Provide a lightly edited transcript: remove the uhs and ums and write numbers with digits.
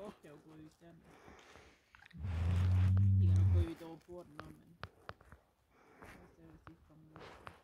åka och gå ut än. Ingen att gå ut och på den men. Jag ser att det kommer.